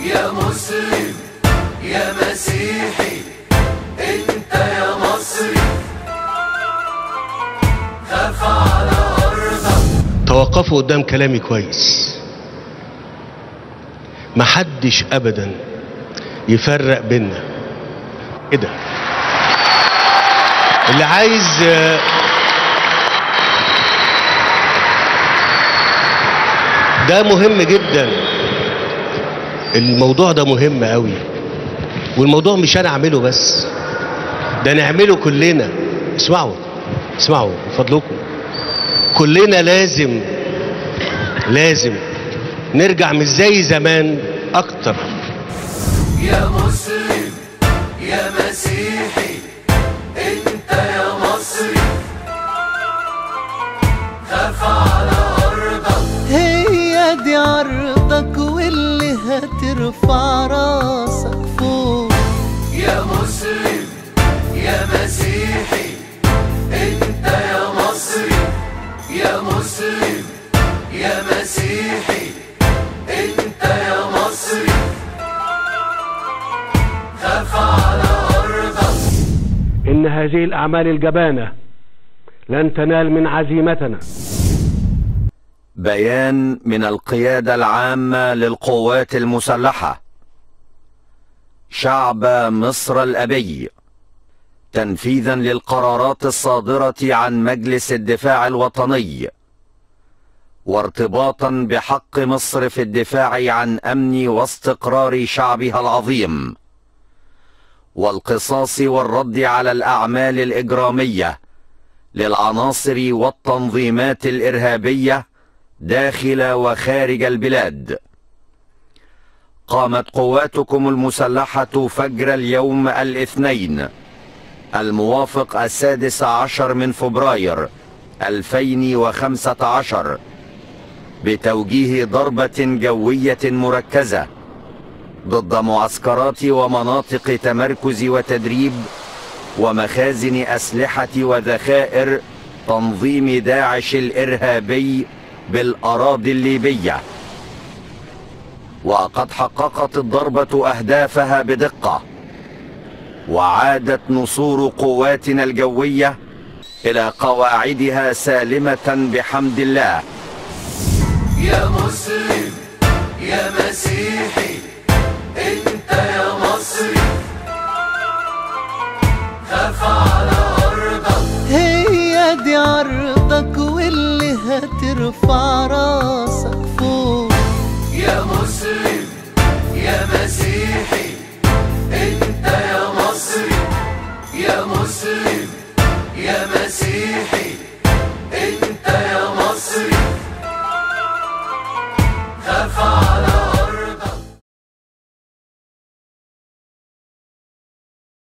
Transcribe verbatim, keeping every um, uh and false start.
يا مسلم يا مسيحي انت يا مصري، خاف على ارضك. توقفوا قدام كلامي كويس. محدش ابدا يفرق بينا كده. اللي عايز ده مهم جدا، الموضوع ده مهم قوي، والموضوع مش انا اعمله بس، ده نعمله كلنا. اسمعوا اسمعوا من فضلكم، كلنا لازم لازم نرجع مش زي زمان اكتر. يا مسلم يا مسيحي انت يا مصري، خاف على ارضك. هي دي عرضك واللي هترفع راسك فوق. يا مسلم يا مسيحي انت يا مصري، يا مسلم يا مسيحي انت يا مصري، خاف على ارضك. ان هذه الاعمال الجبانة لن تنال من عزيمتنا. بيان من القيادة العامة للقوات المسلحة. شعب مصر الأبي، تنفيذا للقرارات الصادرة عن مجلس الدفاع الوطني، وارتباطا بحق مصر في الدفاع عن أمن واستقرار شعبها العظيم، والقصاص والرد على الأعمال الإجرامية للعناصر والتنظيمات الإرهابية داخل وخارج البلاد. قامت قواتكم المسلحة فجر اليوم الاثنين الموافق السادس عشر من فبراير ألفين وخمسة عشر بتوجيه ضربة جوية مركزة ضد معسكرات ومناطق تمركز وتدريب ومخازن أسلحة وذخائر تنظيم داعش الإرهابي بالأراضي الليبية. وقد حققت الضربة أهدافها بدقة، وعادت نصور قواتنا الجوية إلى قواعدها سالمة بحمد الله. يا مسلم يا مسيحي انت يا مصري، خاف على ارضك. هي دي عرضك واللي هترفع راسك فوق. يا مسلم يا مسيحي